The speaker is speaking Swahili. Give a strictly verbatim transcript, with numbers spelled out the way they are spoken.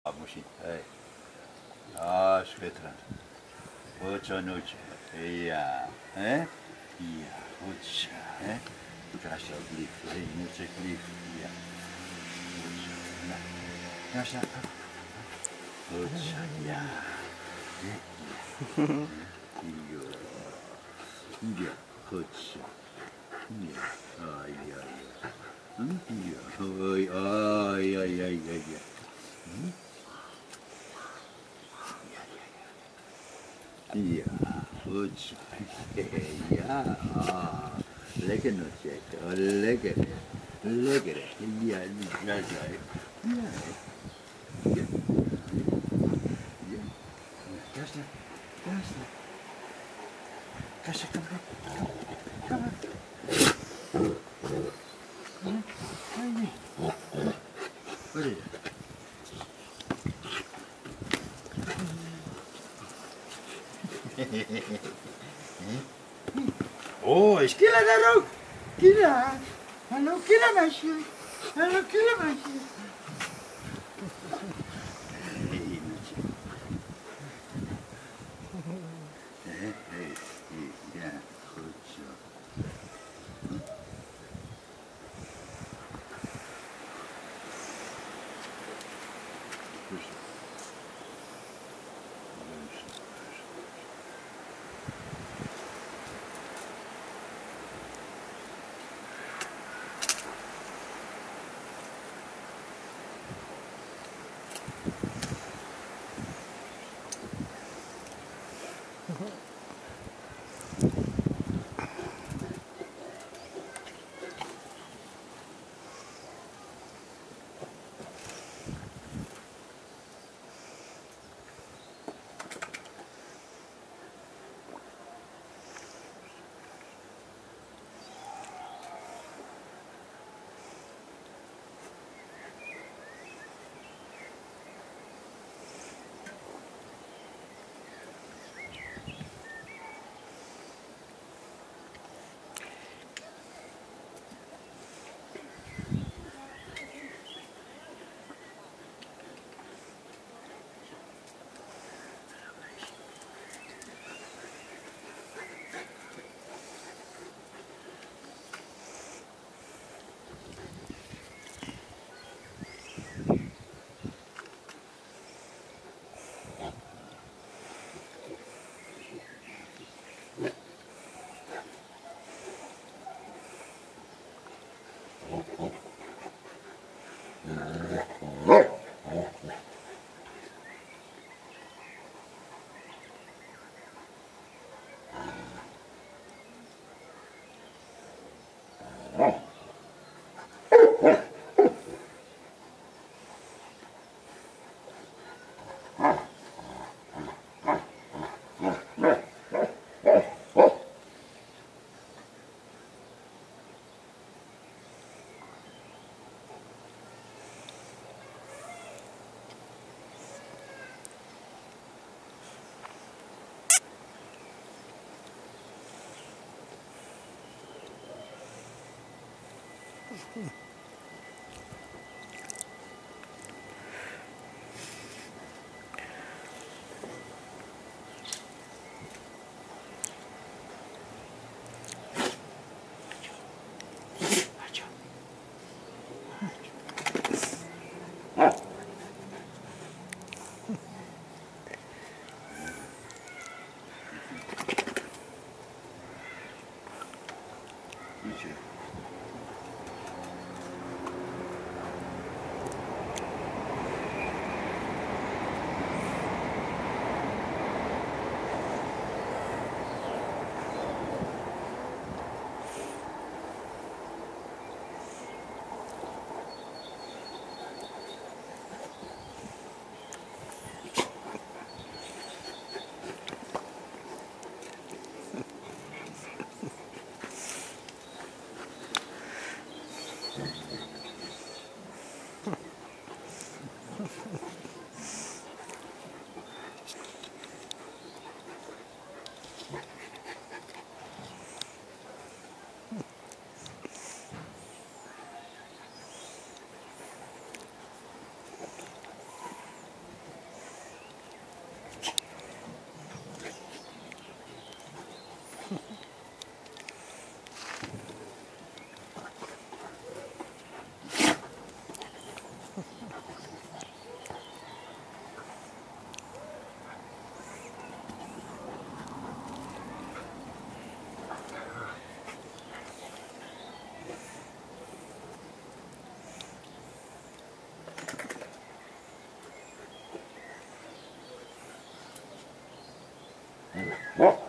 Misschien. Hey. Ja, schitterend. Goed zo, Noetje. Ja, hè? Ja, goed zo, hè? Doe alsjeblieft. Hé, Noetje, alsjeblieft. Ja. Goed zo. Nou, daar staat. Goed zo, ja. Ja, ja. Ja, goed zo. Ja, ah, ja, ja. Hm? Ja, hoi, ah, ja, ja, ja, ja. Hm? Ja, goed zo. Ja, ah, lekker Noetje. Oh, lekker. Lekker. Ja, ja, ja. Ja, ja. Ja. Daar is het. Daar is het. Kastje, kom maar. Kom maar. Kom maar. Wat is het? Oh, is Killa daar ook? Killa. Hallo Killa meisje. Hallo Killa meisje. Hey, meisje. Hé, hé, ja, goed zo. Hm? Rustig. Rustig, rustig. Noetje. Bom,